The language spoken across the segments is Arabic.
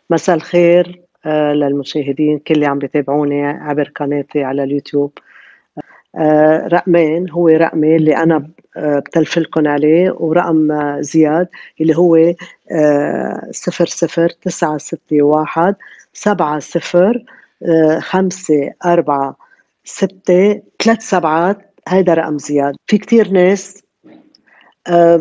مساء الخير للمشاهدين كل اللي عم بيتابعوني عبر قناتي على اليوتيوب. رقمين، هو رقمي اللي أنا بتلفلكن عليه، ورقم زياد اللي هو 00 961 70 546 هيدا رقم زياد. في كتير ناس آه،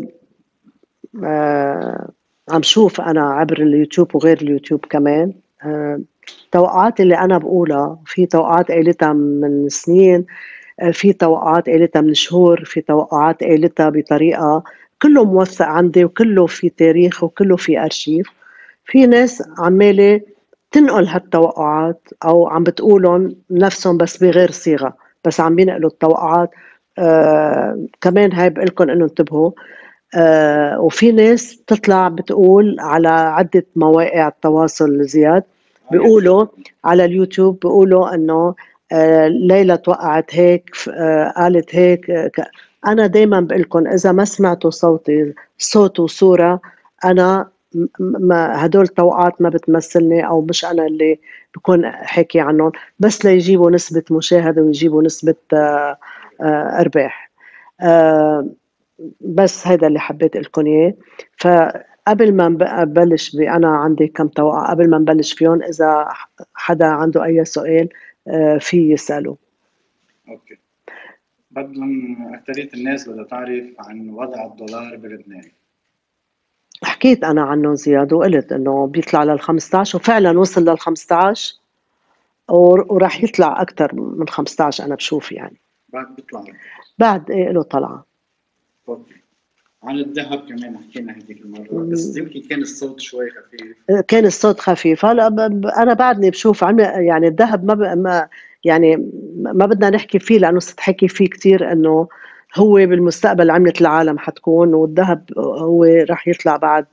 آه، عم شوف أنا عبر اليوتيوب وغير اليوتيوب كمان توقعات اللي أنا بقولها، في توقعات قايلتها من سنين، في توقعات قايلتها من شهور، في توقعات قايلتها بطريقة كله موثق عندي وكله في تاريخ وكله في أرشيف. في ناس عمالة تنقل هالتوقعات أو عم بتقولهم نفسهم بس بغير صيغة، بس عم بينقلوا التوقعات. كمان هاي بقلكن إنه انتبهوا. وفي ناس تطلع بتقول على عدة مواقع التواصل زياد، بيقولوا على اليوتيوب بيقولوا انه ليلى توقعت هيك، قالت هيك. انا دايما بقول لكم اذا ما سمعتوا صوتي صوت وصورة، انا ما هدول التوقعات ما بتمثلني او مش انا اللي بكون حكي عنهم، بس ليجيبوا نسبة مشاهدة ويجيبوا نسبة ارباح. آه، بس هذا اللي حبيت لكم اياه. فقبل ما نبلش انا عندي كم توقع قبل ما نبلش فيهم، اذا حدا عنده اي سؤال في يساله. اوكي. بدهم اكثرية الناس بدها تعرف عن وضع الدولار بلبنان. حكيت انا عنه زياد وقلت انه بيطلع لل 15، وفعلا وصل لل 15 وراح يطلع اكثر من 15. انا بشوف يعني بعد بيطلع. بعد ايه له طلعه. اوكي. عن الذهب كمان حكينا هذيك المرة، بس يمكن كان الصوت شوي خفيف. كان الصوت خفيف. هلا انا بعدني بشوف يعني الذهب ما يعني ما بدنا نحكي فيه لانه ستحكي فيه كتير، انه هو بالمستقبل عملة العالم حتكون، والذهب هو راح يطلع بعد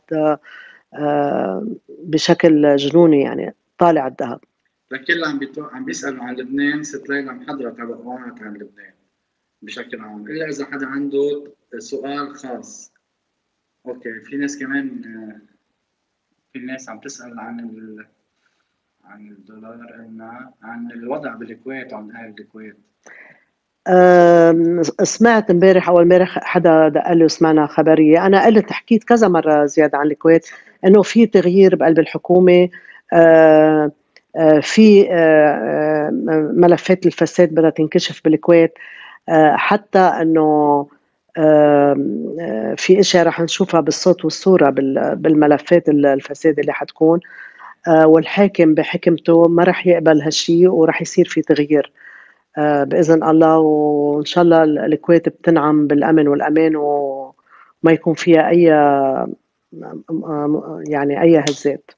بشكل جنوني، يعني طالع الذهب. لكل عم بيسألوا عن لبنان، ست ليلى محضرة توقعات عن لبنان بشكل عام، إلا إذا حدا عنده سؤال خاص. اوكي. في ناس كمان، في ناس عم تسأل عن الدولار، عن الوضع بالكويت وعن أهل الكويت. سمعت امبارح او امبارح حدا دق لي وسمعنا خبريه. انا قلت حكيت كذا مره زياده عن الكويت انه في تغيير بقلب الحكومه. في ملفات الفساد بدها تنكشف بالكويت. حتى انه في اشياء رح نشوفها بالصوت والصوره بالملفات الفساد اللي حتكون. والحاكم بحكمته ما رح يقبل هالشيء ورح يصير في تغيير بإذن الله. وإن شاء الله الكويت بتنعم بالأمن والأمان وما يكون فيها أي يعني أي هزات.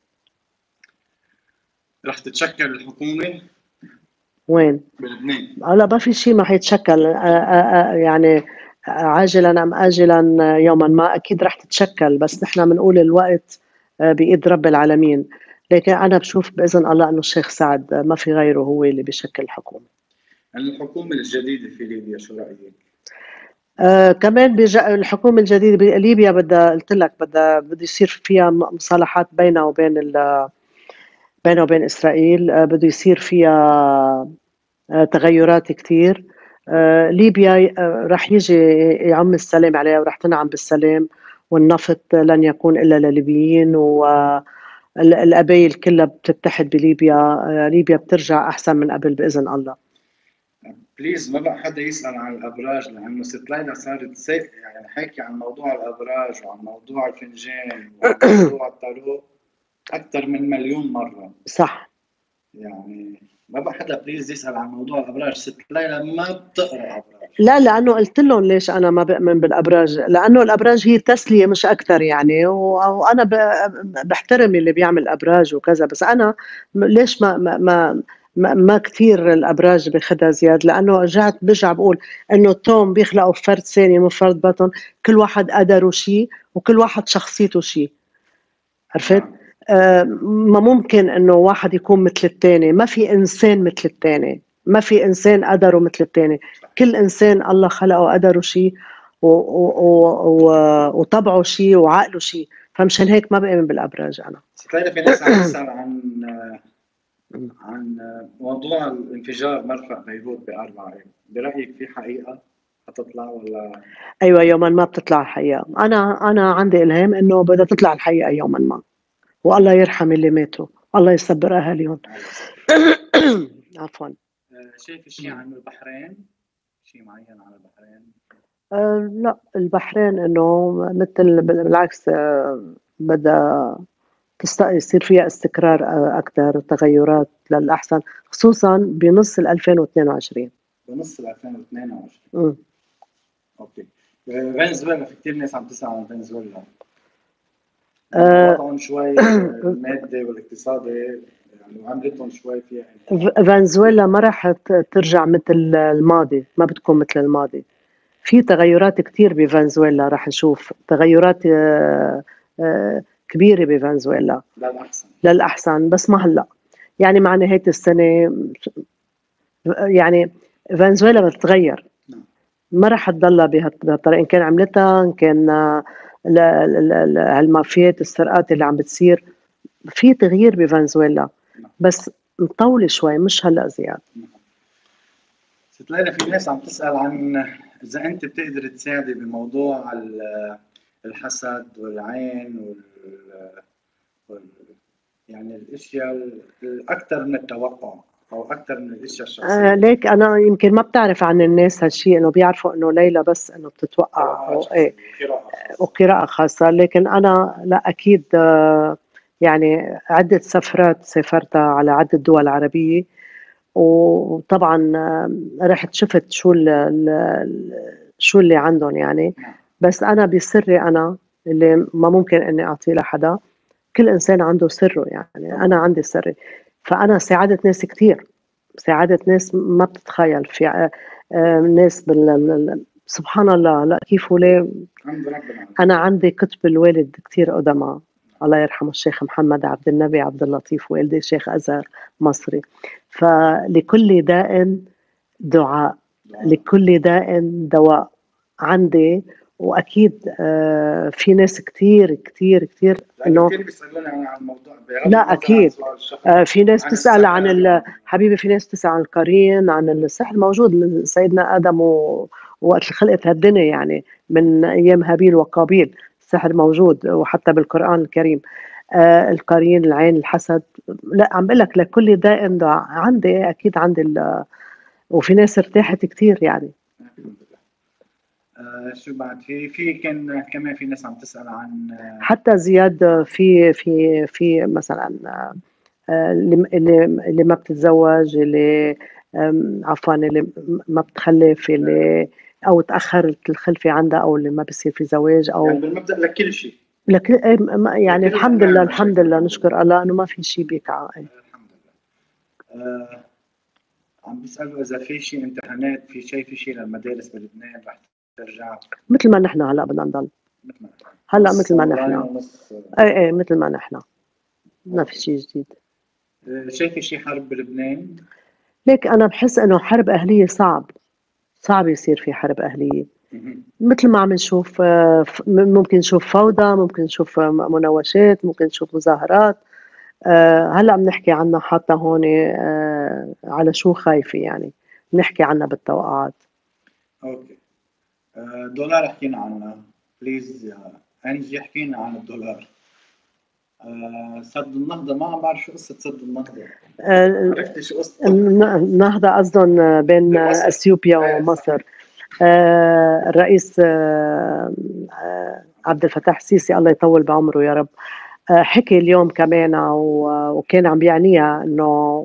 رح تتشكل الحكومة وين؟ بلبنان. هلا ما في شيء ما حيتشكل يعني عاجلا أم آجلا يوما ما أكيد رح تتشكل، بس نحن بنقول الوقت بإيد رب العالمين. لكن أنا بشوف بإذن الله إنه الشيخ سعد ما في غيره هو اللي بيشكل الحكومة. الحكومة الجديدة في ليبيا شو رأيك؟ كمان الحكومة الجديدة بليبيا بدها، قلت لك بده يصير فيها مصالحات بينها وبين إسرائيل. بده يصير فيها تغيرات كتير. ليبيا رح يجي يعم السلام عليها ورح تنعم بالسلام، والنفط لن يكون إلا لليبيين، والقبائل كلها بتتحد بليبيا. ليبيا بترجع أحسن من قبل بإذن الله. بليز ما بقى حدا يسأل عن الأبراج، لأنه ست ليلى صارت يعني حكي عن موضوع الأبراج وعن موضوع الفنجان وعن موضوع التارو أكثر من مليون مرة. صح. يعني ما بقى حدا بليز يسأل عن موضوع الأبراج. ست ليلى ما بتقرأ أبراج. لا، لأنه قلت لهم ليش أنا ما بؤمن بالأبراج، لأنه الأبراج هي تسلية مش أكثر يعني. وأنا بحترم اللي بيعمل أبراج وكذا، بس أنا ليش ما كثير الأبراج باخدها زياد، لأنه برجع بقول إنه التوم بيخلقوا فرد ثاني من فرد بطن، كل واحد قدره شيء وكل واحد شخصيته شيء. عرفت؟ ما ممكن انه واحد يكون مثل الثاني، ما في انسان مثل الثاني، ما في انسان قدره مثل الثاني. كل انسان الله خلقه قدره شيء وطبعه شيء وعقله شيء. فمشان هيك ما بآمن بالأبراج أنا. ستلاقي في ناس عم تسأل عن موضوع الانفجار مرفأ بيروت ب4 برأيك في حقيقة حتطلع ولا؟ أيوة يوما ما بتطلع الحقيقة. أنا عندي إلهام إنه بدها تطلع الحقيقة يوما ما، والله يرحم اللي ماتوا، الله يصبر أهاليهم. عفوا. شايف شيء عن البحرين؟ شيء معين على البحرين؟ لا البحرين إنه مثل بالعكس بدها يصير فيها استقرار أكثر، تغيرات للأحسن، خصوصا بنص 2022. بنص 2022. اوكي. فنزويلا، في كثير ناس عم تسأل عن فنزويلا. وضعهم شوي المادي والاقتصادي يعني وعملتهم شوي فيها. فنزويلا ما راح ترجع مثل الماضي، ما بتكون مثل الماضي. في تغيرات كتير بفنزويلا، راح نشوف تغيرات كبيرة بفنزويلا للأحسن، بس ما هلأ يعني مع نهاية السنة يعني فنزويلا بتتغير، ما راح تضلها بهالطريقة. إن كان عملتها، إن كان هالمافيات السرقات اللي عم بتصير، في تغيير بفنزويلا بس مطولة شوي، مش هلأ زياد. ست ليلى، في ناس عم تسأل عن إذا أنت بتقدر تساعدي بموضوع الحسد والعين يعني الأشياء الأكثر من التوقع أو أكثر من الأشياء الشخصية. ليك أنا يمكن ما بتعرف عن الناس هالشيء، إنه بيعرفوا إنه ليلى بس إنه بتتوقع أو إيه وقراءة خاصة، لكن أنا لا أكيد. يعني عدة سفرات سافرتها على عدة دول عربية، وطبعا رحت شفت شو اللي عندهم يعني. بس أنا بسري أنا اللي ما ممكن إني أعطيه لحدا، كل إنسان عنده سره يعني. أنا عندي سري، فأنا ساعدت ناس كتير، ساعدت ناس ما بتتخيل. في ناس سبحان الله. لا كيف وليه أنا عندي كتب الوالد كتير قدماء، الله يرحمه الشيخ محمد عبد النبي عبد اللطيف، والدي شيخ أزهر مصري. فلكل داء دعاء، لكل داء دواء عندي. واكيد في ناس كتير كتير كتير انه كثير بيسالوني عن الموضوع. لا اكيد في ناس تسال عن حبيبي، في ناس تسال عن القرين، عن السحر موجود سيدنا ادم وقت خلقت هالدنيا يعني، من ايام هابيل وقابيل السحر موجود، وحتى بالقران الكريم. القرين، العين، الحسد. لا عم بقول لك لكل داء دعاء عندي، اكيد عندي وفي ناس ارتاحت كتير يعني. شو بعد في كمان في ناس عم تسأل عن حتى زياد في مثلا اللي ما بتتزوج، اللي عفوا اللي ما بتخلف، اللي او تاخرت الخلفه عندها، او اللي ما بصير في زواج، او يعني بالمبدا لكل شيء. يعني الحمد لله الحمد لله نشكر الله انه ما في شيء بيقع. الحمد لله. عم بيسألوا إذا في شيء امتحانات، في شيء للمدارس بلبنان رح ترجع مثل ما نحن هلا بدنا نضل هلا مثل ما نحن. ايه مثل ما نحن، ما في شيء جديد. شايفه شيء حرب بلبنان؟ ليك انا بحس انه حرب اهليه صعب يصير في حرب اهليه. مثل ما عم نشوف، ممكن نشوف فوضى، ممكن نشوف مناوشات، ممكن نشوف مظاهرات. هلا بنحكي عنها حتى هون على شو خايفه يعني، بنحكي عنها بالتوقعات. اوكي. دولار حكينا عنها، بليز يا انجي حكينا عن الدولار. سد النهضة، ما عم بعرف شو قصة سد النهضة. عرفتي شو قصة النهضة؟ قصدهم بين اثيوبيا ومصر. الرئيس عبد الفتاح السيسي الله يطول بعمره يا رب، حكي اليوم كمان وكان عم بيعنيها انه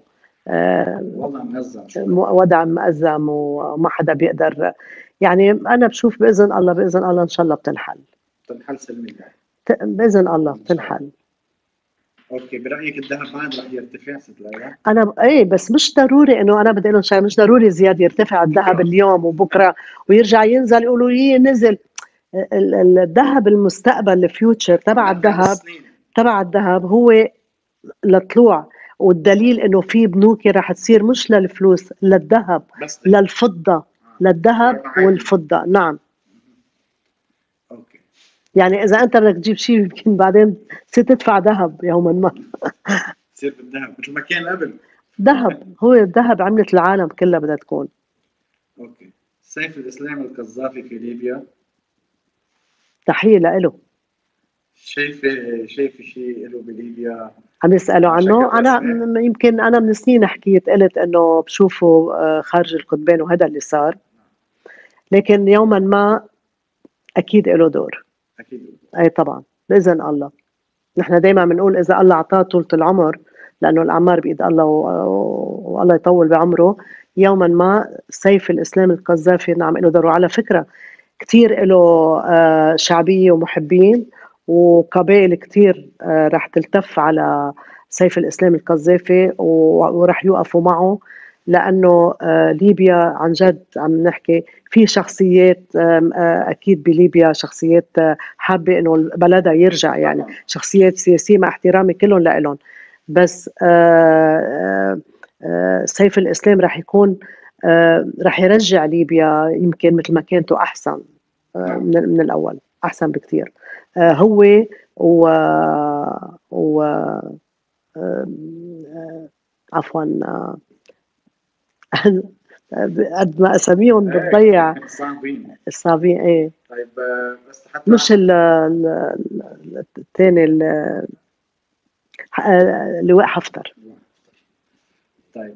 وضع مأزم وما حدا بيقدر يعني. انا بشوف باذن الله ان شاء الله بتنحل سلمية باذن الله بتنحل. اوكي. برايك الذهب بعد رح يرتفع ست ليلى؟ انا بس مش ضروري انه انا بدي اقول شيء، مش ضروري زياد يرتفع الذهب اليوم وبكره ويرجع ينزل يقولوا لي نزل. الذهب المستقبل الفيوتشر تبع الذهب هو لطلوع، والدليل انه في بنوك رح تصير مش للفلوس، للذهب، للفضه، للذهب والفضه. نعم. اوكي. يعني إذا أنت بدك تجيب شيء يمكن بعدين تصير تدفع ذهب يومًا ما. تصير بالذهب مثل ما كان قبل. دهب، هو الدهب عملة العالم كلّها بدها تكون. اوكي. سيف الاسلام القذافي في ليبيا، تحية لإله. شايفه شيء له بليبيا عم يسألوا بشكل عنه، أنا رسمي؟ يمكن أنا من سنين حكيت قُلت إنه باشوفه خارج القطبين وهذا اللي صار، لكن يومًا ما أكيد إله دور. اكيد. أي طبعًا، بإذن الله. نحن دايمًا بنقول إذا الله أعطاه طولة العمر، لأنه الأعمار بإيد الله والله يطوّل بعمره، يومًا ما سيف الإسلام القذافي نعم إله دور. وعلى فكرة كتير إله شعبية ومحبين، وقبائل كتير رح تلتف على سيف الإسلام القذافي ورح يوقفوا معه، لأنه ليبيا عن جد عم نحكي في شخصيات أكيد بليبيا شخصيات حابة إنه بلدها يرجع، يعني شخصيات سياسية مع احترامي كلّن لإلن، بس سيف الإسلام رح يكون رح يرجّع ليبيا يمكن متل ما كانت وأحسن نعم. من الأول، أحسن بكتير. هو و و عفوًا قد ما أساميهم بتضيّع. ايه صعبين. الصعبين إيه، طيب بس حتى مش التاني لواء حفتر. طيب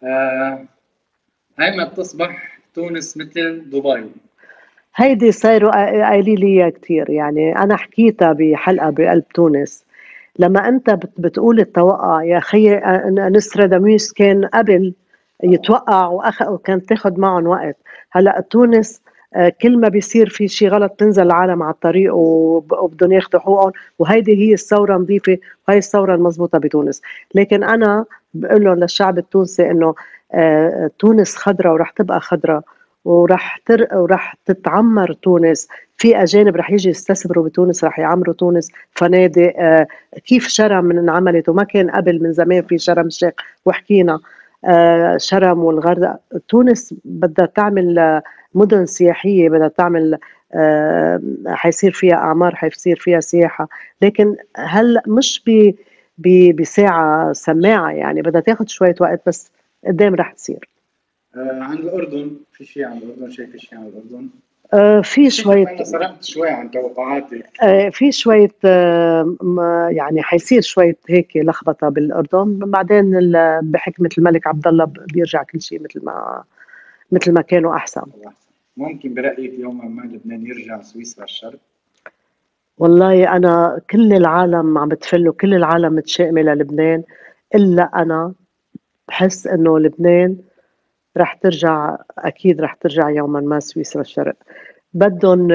هيما تصبح تونس مثل دبي. هيدي صاروا قايلين لي إياها كتير، يعني أنا حكيتها بحلقة بقلب تونس. لما أنت بتقول التوقع يا خيي، نوستراداموس كان قبل يتوقع وكانت تاخد معهم وقت. هلا تونس كل ما بيصير في شيء غلط تنزل العالم على الطريق وبدهم ياخذوا حقوقهم، وهيدي هي الثوره نظيفه وهي الثوره المضبوطه بتونس. لكن انا بقول لهم للشعب التونسي انه تونس خضراء ورح تبقى خضراء، ورح تتعمر تونس. في اجانب رح يجي يستثمروا بتونس، رح يعمروا تونس فنادق كيف شرم من انعملت وما كان قبل من زمان في شرم الشيخ وحكينا شرم والغردقه. تونس بدها تعمل مدن سياحيه، بدها تعمل حيصير فيها اعمار، حيصير فيها سياحه، لكن هلا مش بساعه سماعه، يعني بدها تاخذ شويه وقت بس قدام رح تصير. عن الأردن في شيء عن الأردن، شايف شيء عن الأردن؟ في شوية أنا سرقت شوي عن توقعاتي. في شوية يعني حيصير شوية هيك لخبطة بالأردن، بعدين بحكمة الملك عبد الله بيرجع كل شيء مثل ما كانوا أحسن. ممكن برأيك يوما ما لبنان يرجع سويسرا الشرق؟ والله أنا كل العالم عم بتفل وكل العالم متشائمة للبنان، إلا أنا بحس إنه لبنان رح ترجع، أكيد رح ترجع يوما ما سويسرا الشرق. بدهم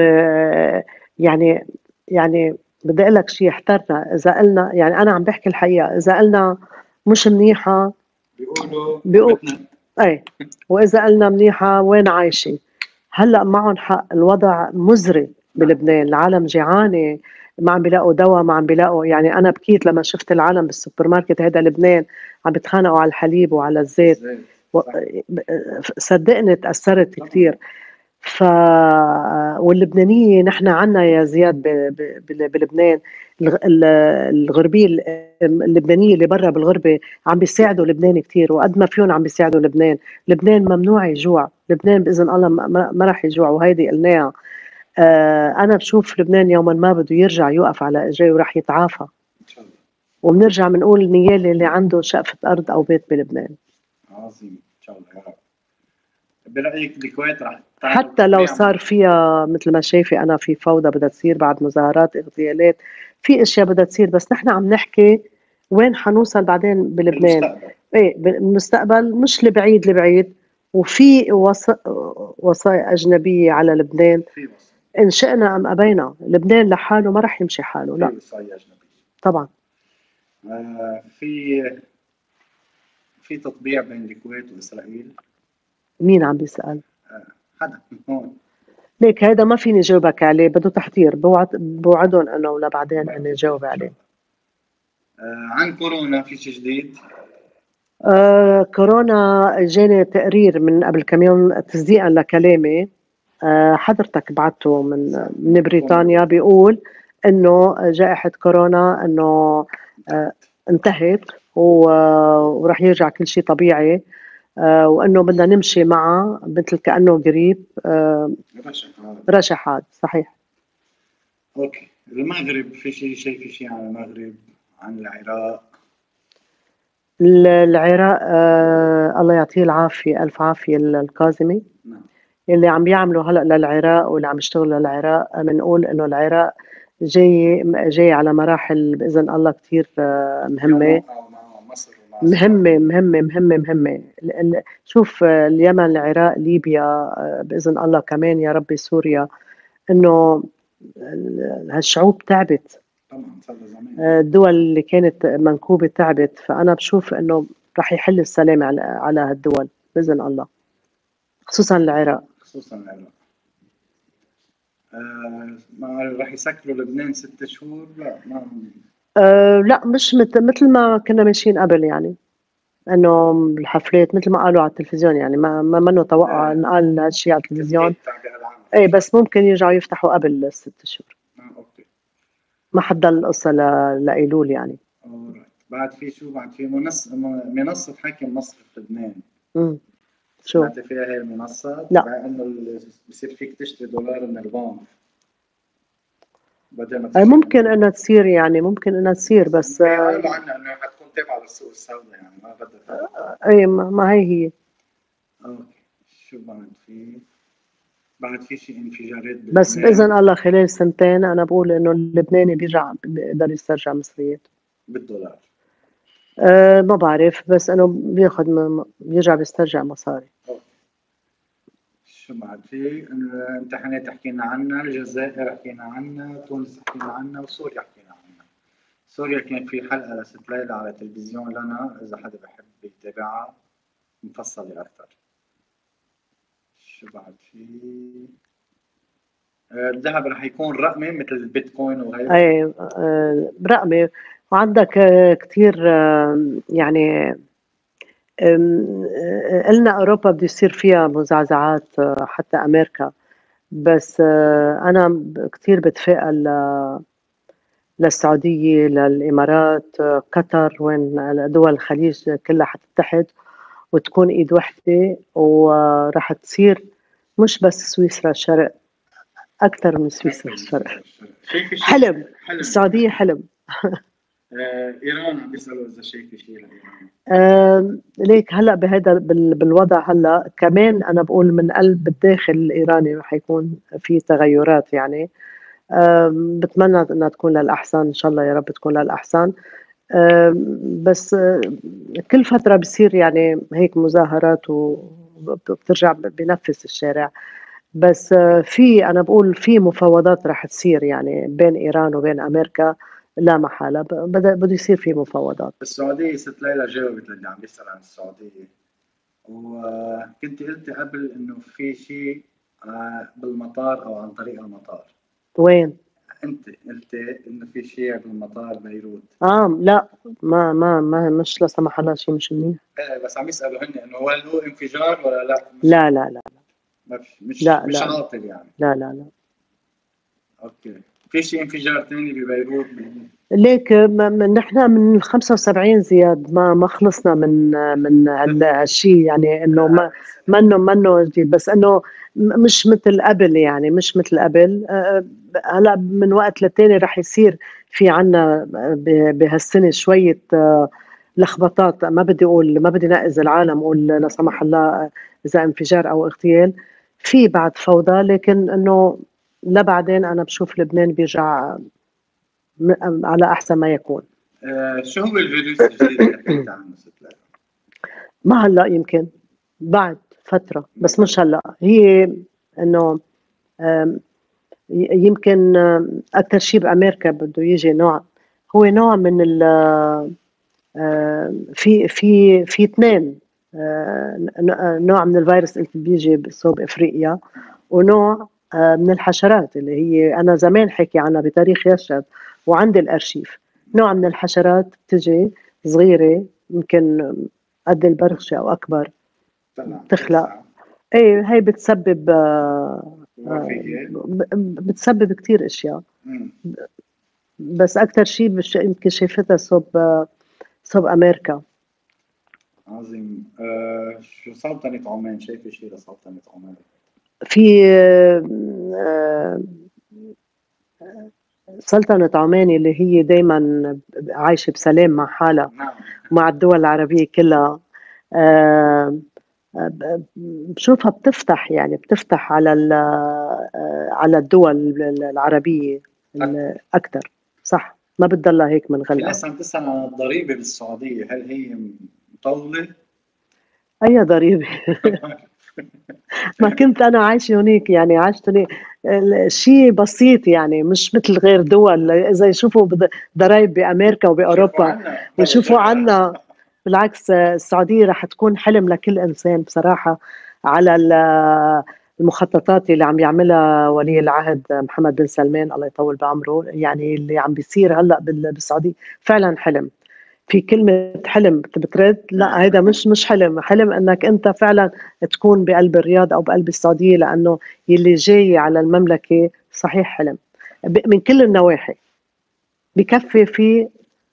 يعني بدي اقول لك شيء، احترنا اذا قلنا، يعني انا عم بحكي الحقيقه، اذا قلنا مش منيحه بيقولوا بيقول اي، واذا قلنا منيحه وين عايشه. هلا معهم حق، الوضع مزري بلبنان، العالم جيعانه، ما عم بيلاقوا دواء، ما عم بيلاقوا، يعني انا بكيت لما شفت العالم بالسوبر ماركت، هذا لبنان عم بيتخانقوا على الحليب وعلى الزيت. و... صدقني تاثرت كثير. ف واللبنانية نحن عنا يا زياد بلبنان الغربية اللبنانية اللي برا بالغربة عم بيساعدوا لبنان كتير، وقد ما فيهم عم بيساعدوا لبنان. لبنان ممنوع يجوع، لبنان بإذن الله ما رح يجوع، وهيدي قلناها. أنا بشوف لبنان يوما ما بده يرجع يوقف على إجريه ورح يتعافى، وبنرجع بنقول نيالي اللي عنده شقفة أرض أو بيت بلبنان. عظيم إن شاء الله يا رب. برأيك الكويت رح حتى لو صار فيها مثل ما شايفة أنا في فوضى بدها تصير بعد مظاهرات اغتيالات، في أشياء بدها تصير، بس نحن عم نحكي وين حنوصل بعدين بلبنان. بالمستقبل. إيه بالمستقبل مش البعيد البعيد. وفي وصايا أجنبية على لبنان، في وصايا إن شئنا أم أبينا لبنان لحاله ما رح يمشي حاله، لا في وصايا أجنبية طبعا. في تطبيع بين الكويت وإسرائيل. مين عم بيسأل؟ حدا هون. ليك هيدا ما فيني جاوبك عليه، بده تحضير، بوعدهم انه لبعدين اني جاوب عليه. عن كورونا في شيء جديد؟ كورونا جاني تقرير من قبل كم يوم تصديقا لكلامي، حضرتك بعته من بريطانيا بيقول إنه جائحة كورونا إنه انتهت ورح يرجع كل شيء طبيعي، وإنه بدنا نمشي معه مثل كأنه قريب رشحات. صحيح. اوكي، المغرب في شايف شيء عن المغرب، عن العراق؟ العراق الله يعطيه العافية، ألف عافية الكاظمي. نعم. اللي عم بيعملوا هلأ للعراق واللي عم يشتغلوا للعراق، بنقول إنه العراق جاي على مراحل بإذن الله كتير مهمة. مصر مهمة. شوف اليمن، العراق، ليبيا، بإذن الله كمان يا ربي سوريا، إنه هالشعوب تعبت. طبعا صار زمان. الدول اللي كانت منكوبة تعبت، فأنا بشوف إنه رح يحل السلام على هالدول بإذن الله، خصوصا العراق. ما رح يسكروا لبنان 6 شهور؟ لا ما لا، مش مثل ما كنا ماشيين قبل، يعني انه الحفلات مثل ما قالوا على التلفزيون، يعني ما منه توقع نقال هالشيء على التلفزيون. ايه بس ممكن يرجعوا يفتحوا قبل ال6 شهور. اوكي. ما حدا القصة لأيلول يعني. بعد في منصة حاكم مصر في لبنان. شو سمعت فيها هي المنصة؟ لا. انه بصير فيك تشتري دولار من البنك بدل ما ممكن انها تصير، يعني ممكن انها تصير، بس قالوا عنها انه حتكون تابعة للسوق السوداء، يعني ما بدها. اي ما هي. اوكي. شو بعد في شيء انفجارات بس بإذن الله خلال سنتين أنا بقول إنه اللبناني بيقدر يسترجع مصرياته بالدولار. ما بعرف، بس إنه بيرجع بيسترجع مصاري. شو بعد في الامتحانات حكينا عنها، الجزائر حكينا عنها، تونس حكينا عنها، وسوريا حكينا عنها. سوريا كان في حلقة لست ليلى على تلفزيون لنا، إذا حدا بحب يتابعها مفصلة أكثر. شو بعد في؟ الذهب رح يكون رقمي مثل البيتكوين وغيره. اي رقمي. وعندك كتير يعني قلنا اوروبا بده يصير فيها مزعزعات، حتى امريكا، بس انا كتير بتفائل للسعوديه، للامارات، قطر، وين دول الخليج كلها حتتحد وتكون ايد وحده، وراح تصير مش بس سويسرا الشرق، اكثر من سويسرا الشرق. حلم السعوديه حلم. ايران عم بيسالوا اذا شايفه شيء لايران. ليك هلا بهذا بالوضع هلا كمان انا بقول من قلب الداخل الايراني رح يكون في تغيرات، يعني بتمنى انها تكون للاحسن، ان شاء الله يا رب تكون للاحسن. بس كل فتره بصير يعني هيك مظاهرات وبترجع بنفس الشارع، بس في انا بقول في مفاوضات رح تصير يعني بين ايران وبين امريكا، لا محاله بده يصير في مفاوضات. السعوديه ست ليلى جاوبت للي عم بيسال عن السعوديه، وكنت قلت قبل انه في شيء بالمطار او عن طريق المطار. وين؟ انت قلت انه في شيء بالمطار بيروت. لا، ما مش لا سمح الله شيء مش منيح. بس عم يسالوا هن انه هل هو انفجار ولا لا؟ لا مش عاطل يعني. لا. اوكي. في شيء انفجار ثاني ببيروت؟ ليك نحن من 75 زياد ما خلصنا من هالشيء، يعني انه منه جديد، بس انه مش مثل قبل، يعني مش مثل قبل. هلا من وقت للتاني رح يصير في عنا بهالسنه شويه لخبطات، ما بدي نقز العالم اقول لا سمح الله اذا انفجار او اغتيال، في بعد فوضى، لكن انه لبعدين انا بشوف لبنان بيرجع على احسن ما يكون. شو هو الفيروس الجديد اللي حكيت عنه ست؟ ما هلا، يمكن بعد فتره، بس مش هلا. هي انه يمكن اكثر شيء بامريكا بده يجي هو نوع من ال في اثنين نوع من الفيروس اللي بيجي بصوب افريقيا، ونوع من الحشرات اللي هي انا زمان حكي عنها بتاريخ يشهد وعندي الارشيف. نوع من الحشرات بتجي صغيره، يمكن قد البرغشه او اكبر، تخلق. ايه هي بتسبب وفيه. بتسبب كتير اشياء، مم. بس اكثر شيء يمكن شايفتها صوب امريكا. عظيم. شو سلطنة عمان؟ شايفة شيء لسلطنة عمان؟ في آه، سلطنة عمان اللي هي دايما عايشة بسلام مع حالها نعم. مع الدول العربية كلها. آه، بشوفها بتفتح، يعني بتفتح على على الدول العربية أكثر. صح، ما بتضلها هيك في منغلقة. ناس عم تسأل عن الضريبة بالسعودية، هل هي مطولة؟ أي ضريبة؟ ما كنت أنا عايشة هونيك، يعني عشت هونيك. شيء بسيط يعني، مش مثل غير دول. إذا يشوفوا ضرائب بأمريكا شوفوا وبأوروبا عنا ويشوفوا بلا درة. عنا، بالعكس السعودية رح تكون حلم لكل إنسان بصراحة. على المخططات اللي عم يعملها ولي العهد محمد بن سلمان الله يطول بعمره، يعني اللي عم بيصير هلأ بالسعودية فعلا حلم. في كلمة حلم بترد، لا هيدا مش حلم. حلم انك انت فعلا تكون بقلب الرياض او بقلب السعودية، لانه يلي جاي على المملكة صحيح حلم من كل النواحي. بكفي في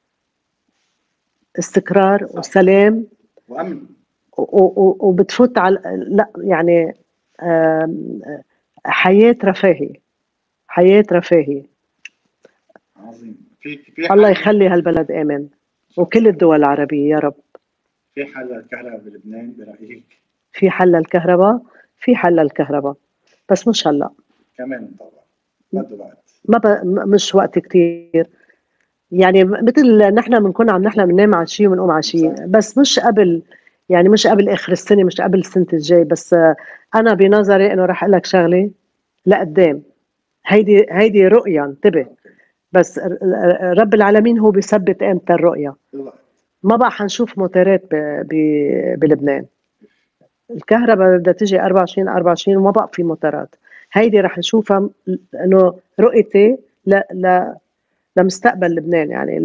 استقرار وسلام وأمن. وبتفوت على، لا يعني آم، حياة رفاهية، حياة رفاهية. عظيم. في الله حل. يخلي هالبلد آمن، وكل الدول العربية يا رب. في حل للكهرباء بلبنان برأيك؟ في حل الكهرباء، في حل الكهرباء، بس مش هلأ. كمان طبعا بده وقت. ما مش وقت كتير. يعني مثل نحن بنكون عم نحلم ننام على شيء ونقوم على شيء، صح. بس مش قبل. يعني مش قبل اخر السنه، مش قبل السنه الجاي. بس انا بنظري انه رح اقول لك شغله لقدام. هيدي رؤيه، انتبه. اوكي. بس رب العالمين هو بيثبت امتى الرؤيه. الوقت. ما بقى حنشوف موتورات بلبنان. الكهرباء بدها تيجي 24 24 وما بقى في موتورات. هيدي رح نشوفها، انه رؤيتي لمستقبل لبنان، يعني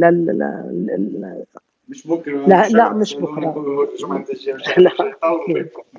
مش بكره لا مش لا هلا مش تسالوني بكره. كل جمعه الجاي مش لا طولوا أكيد. بالكم.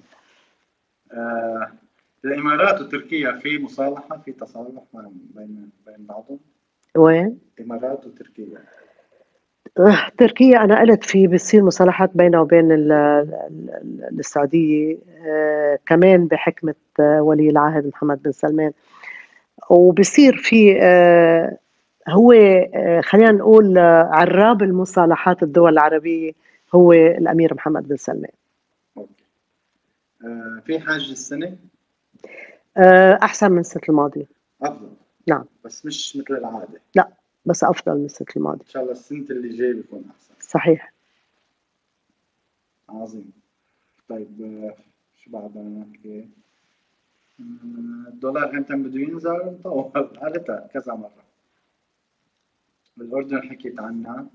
الامارات وتركيا في مصالحه، في تصالح بين بعضهم؟ وين؟ الامارات وتركيا. تركيا أنا قلت في بتصير مصالحات بينها وبين السعودية، كمان بحكمة ولي العهد محمد بن سلمان. وبصير في هو خلينا نقول عراب المصالحات الدول العربية هو الأمير محمد بن سلمان. اوكي. في حج السنه؟ أحسن من السنة الماضية. افضل. نعم. بس مش مثل العاده. لا، بس أفضل من السنة الماضية. ان شاء الله السنه اللي جايه بيكون احسن. صحيح. عظيم. طيب شو بعد بدنا نحكي؟ الدولار امتى بده ينزل؟ طول قالتها كذا مره. بالاردن حكيت عنها.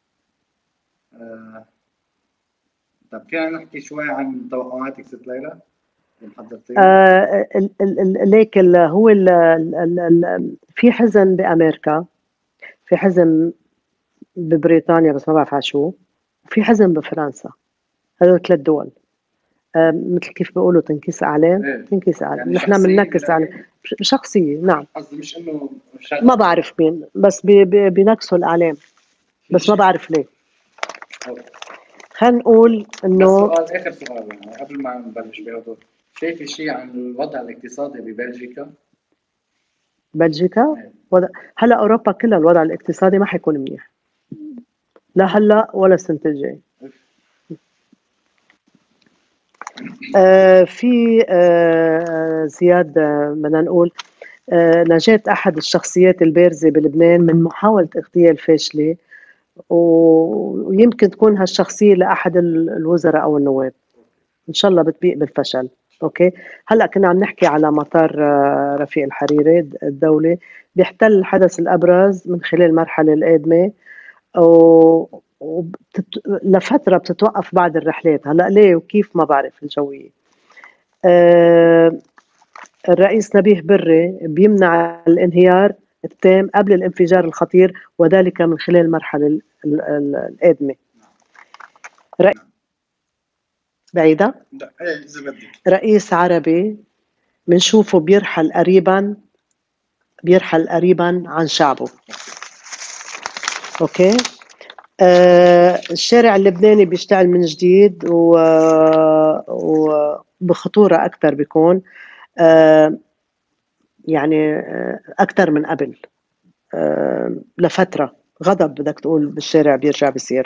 آه، طب فينا نحكي شوي عن توقعاتك ست ليلى اللي محضرتيهم؟ ليك هو في حزن بأمريكا، في حزن ببريطانيا بس ما بعرف على شو، وفي حزن بفرنسا. هذول 3 دول. مثل كيف بيقولوا تنكيس أعلام. ايه. تنكيس أعلام، يعني نحن شخصية بننكس على برأيك؟ شخصية. نعم. قصدي مش انه ما شغب. بعرف مين، بس بينكسوا الأعلام، في بس ما شيء. بعرف ليه. أوكي. خلينا نقول بس إنه سؤال، اخر سؤال يعني قبل ما نبلش بهدول، شايفي شيء عن الوضع الاقتصادي ببلجيكا؟ بلجيكا ايه. هلا أوروبا كلها الوضع الاقتصادي ما حيكون منيح، لا هلا ولا السنة الجاي. في زياد، بدنا نقول نجاة أحد الشخصيات البارزة بلبنان من محاولة اغتيال فاشلة، ويمكن تكون هالشخصية لأحد الوزراء أو النواب. إن شاء الله بتبيق بالفشل. أوكي. هلأ كنا عم نحكي على مطار رفيق الحريري الدولي، بيحتل الحدث الأبرز من خلال المرحلة القادمة، لفترة بتتوقف بعض الرحلات. هلأ ليه وكيف ما بعرف الجوية. آه، الرئيس نبيه بري بيمنع الانهيار التام قبل الانفجار الخطير، وذلك من خلال المرحلة القادمة. بعيدة. لا ايه اذا بدك. رئيس عربي بنشوفه بيرحل قريبا عن شعبه. اوكي. الشارع اللبناني بيشتعل من جديد وبخطورة أكثر بيكون، يعني أكثر من قبل، لفترة غضب بدك تقول بالشارع بيرجع بيصير.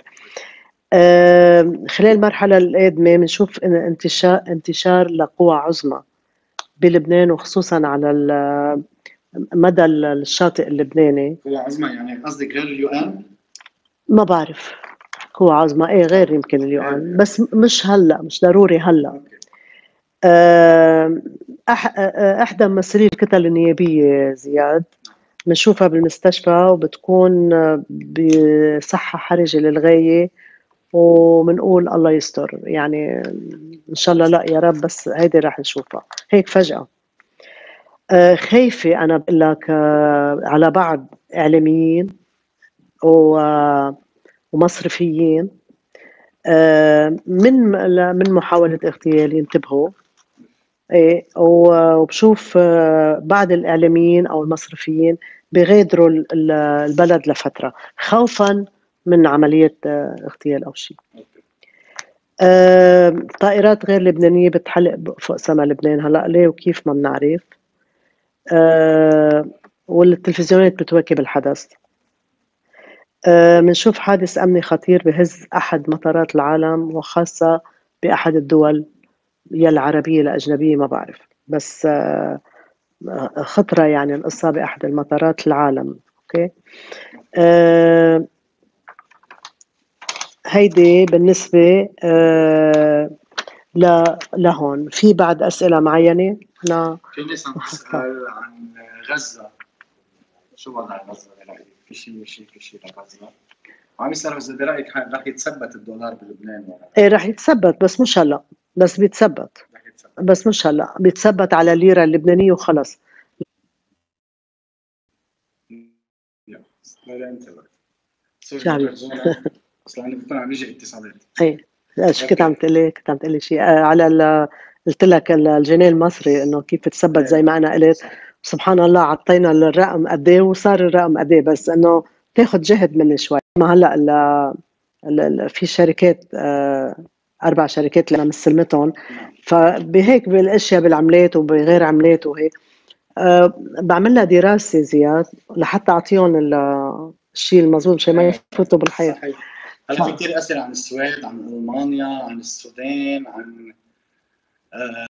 خلال المرحلة القادمة بنشوف انتشار لقوى عظمى بلبنان، وخصوصا على مدى الشاطئ اللبناني. قوى عظمى يعني قصدك غير اليو ان؟ ما بعرف. قوى عظمى ايه غير يمكن اليو ان، بس مش هلا، مش ضروري هلا. احدى ممثلي الكتل النيابيه زياد بنشوفها بالمستشفى وبتكون بصحه حرجه للغايه، وبنقول الله يستر، يعني ان شاء الله لا يا رب، بس هيدي راح نشوفها هيك فجأة. خايفة أنا بقول لك على بعض إعلاميين ومصرفيين من محاولة اغتيال، ينتبهوا. ايه، وبشوف بعض الإعلاميين أو المصرفيين بيغادروا البلد لفترة خوفا من عملية اغتيال أو شيء. طائرات غير لبنانية بتحلق فوق سما لبنان هلأ، ليه وكيف ما بنعرف. والتلفزيونات بتواكب الحدث. بنشوف حادث أمني خطير بهز أحد مطارات العالم، وخاصة بأحد الدول، يا العربية الأجنبية ما بعرف، بس خطرة يعني القصة بأحد المطارات العالم. أوكي. هيدي بالنسبة لهون. في بعد أسئلة معينة؟ أنا في ناس عم تسأل عن غزة، شو وضع غزة برأيك؟ في شيء لغزة؟ وعم يسألوا إذا برأيك رح يتثبت الدولار بلبنان ولا؟ إيه رح يتثبت، بس مش هلا، بس بيتثبت، بس مش هلا، بيتثبت على الليرة اللبنانية وخلص. لا انت بقى شعبي. اصلا عندي بكون عم يجي اتصالات. ايه شو كنت عم تقلي شيء على قلت لك الجنيه المصري انه كيف تثبت زي ما انا قلت. سبحان الله عطينا الرقم قد ايه وصار الرقم قد ايه، بس انه تاخذ جهد مني شوي. ما هلا في شركات 4 شركات اللي انا مستلمتهم، فبهيك بالاشياء بالعملات وبغير عملات وهيك بعمل لها دراسه زياد لحتى اعطيهم الشيء المضبوط مشان ما يفوتوا بالحيط. هلا في كثير اسئله عن السويد، عن المانيا، عن السودان، عن